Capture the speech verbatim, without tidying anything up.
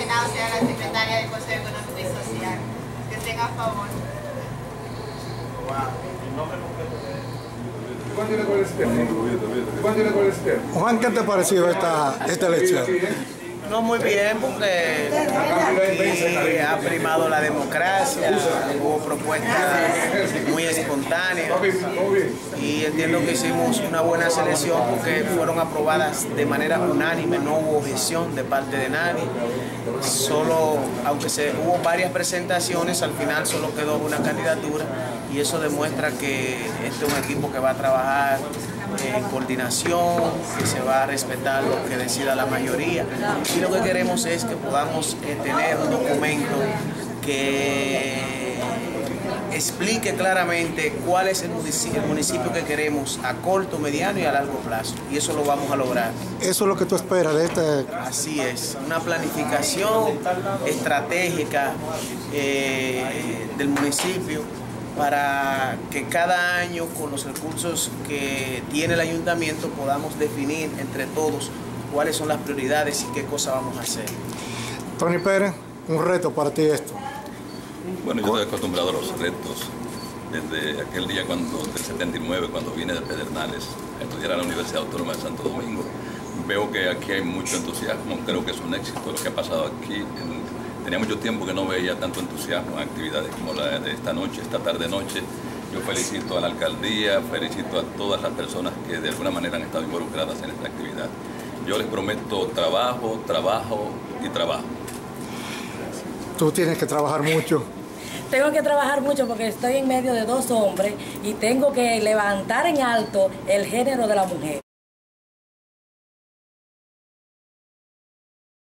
Senado sea la secretaria del Consejo Económico y Social. Que estén a favor. Juan, ¿qué te ha parecido esta, esta elección? No, muy bien, porque aquí ha primado la democracia, hubo propuestas muy espontáneas y entiendo que hicimos una buena selección porque fueron aprobadas de manera unánime, no hubo objeción de parte de nadie. Solo, aunque se hubo varias presentaciones, al final solo quedó una candidatura y eso demuestra que este es un equipo que va a trabajar en coordinación, que se va a respetar lo que decida la mayoría y lo que queremos es que podamos eh, tener un documento que explique claramente cuál es el municipio, el municipio que queremos a corto, mediano y a largo plazo, y eso lo vamos a lograr. ¿Eso es lo que tú esperas de este? Así es, una planificación estratégica eh, del municipio para que cada año con los recursos que tiene el ayuntamiento podamos definir entre todos cuáles son las prioridades y qué cosas vamos a hacer. Tony Pérez, un reto para ti esto. Bueno, yo estoy acostumbrado a los retos desde aquel día cuando, del setenta y nueve, cuando vine de Pedernales a estudiar a la Universidad Autónoma de Santo Domingo. Veo que aquí hay mucho entusiasmo, creo que es un éxito lo que ha pasado aquí. En, Tenía mucho tiempo que no veía tanto entusiasmo en actividades como la de esta noche, esta tarde-noche. Yo felicito a la alcaldía, felicito a todas las personas que de alguna manera han estado involucradas en esta actividad. Yo les prometo trabajo, trabajo y trabajo. Tú tienes que trabajar mucho. Tengo que trabajar mucho porque estoy en medio de dos hombres y tengo que levantar en alto el género de la mujer.